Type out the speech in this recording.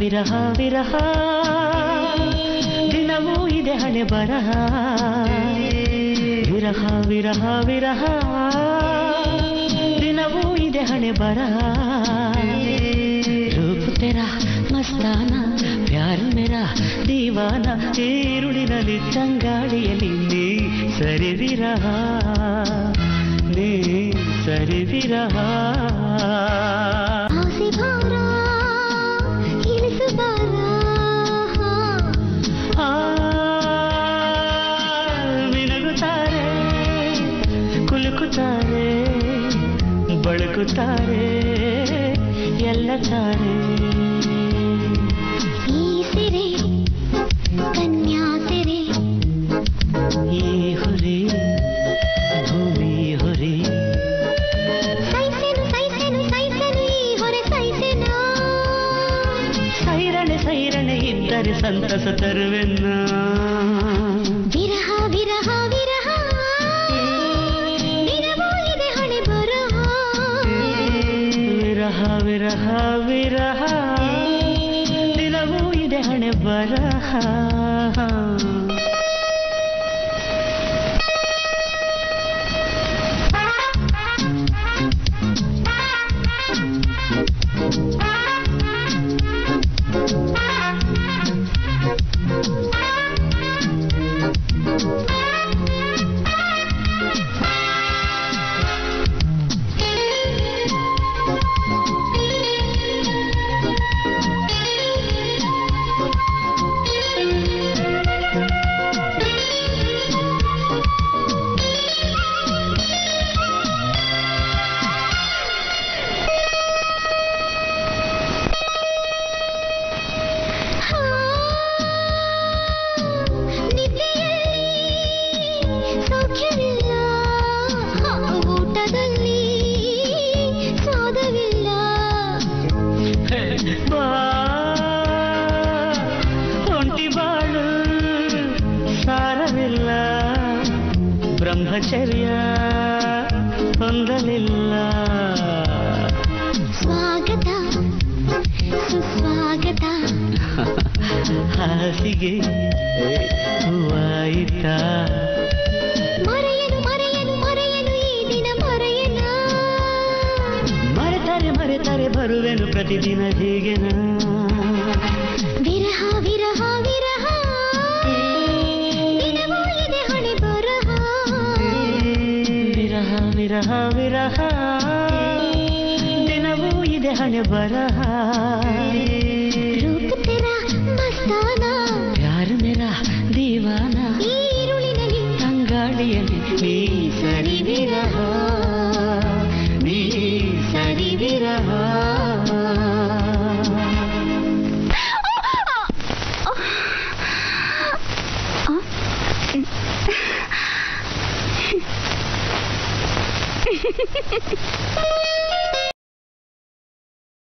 ವಿರಹ ವಿರಹ ದಿನವೂ ಇದೆ ಹಣೆ ಬರಹ ವಿರಹ ವಿರಹ ವಿರಹ ದಿನವೂ ಇದೆ ಹಣೆ ಬರಹ ರೂಪ ತೆರಾ ಮಸ್ತಾನ ಪ್ಯಾರ್ ಮೇರಾ ದೀವಾನ ಈರುಳಿನಲ್ಲಿ ಚಂಗಾಡಿಯಲ್ಲಿ ನೀ ಸರಿ ವಿರಹ ನೀ ಸರಿ ವಿರಹ ಮಿನುಗುತ್ತಾರೆ ಕುಲುಕುತ್ತಾರೆ ಬಳಕುತ್ತಾರೆ ಎಲ್ಲ ತಾರೆ ಈ ಸಿರೆ ಕನ್ಯಾ ಸಿರೆ ಈ ಹುರಿ ಭೂಮಿ ಹುರಿ ಸೈಸೆನು ಸೈಸೆನು ಸೈಸೆನು ಈ ಹೊರೆ ಸೈಸೆನು ಸೈರಣೆ ಸೈರಣೆ ಇದ್ದರೆ ಸಂತಸ ತರುವೆನ್ನ ವಿರಹ ವಿರಹ ವಿರಹ ದಿನವೂ ಇದೆ ಹಣೆ ಬರಹ ವಿರಹ ವಿರಹ ವಿರಹ ದಿನವೂ ಇದೆ ಹಣೆ ಬರಹ ಬ್ರಹ್ಮಚರ್ಯ ಹೊಂದಲಿಲ್ಲ ಸ್ವಾಗತ ಸುಸ್ವಾಗತ ಹಾಸಿಗೆ ಹೂವಾಯಿತ ಮರೆಯನು ಮರೆಯನು ಮರೆಯನು ಈ ದಿನ ಮರೆಯನ ಮರೆತರೆ ಮರೆತರೆ ಬರುವೆನು ಪ್ರತಿದಿನ ಹೀಗೆನ ವಿರಹ ವಿರಹ ವಿರಹ ದಿನವೂ ಇದೆ ಹಣೆ ಬರಹ ವಿರಹ ವಿರಹ ವಿರಹ ದಿನವೂ ಇದೆ ಹಣೆ ಬರಹ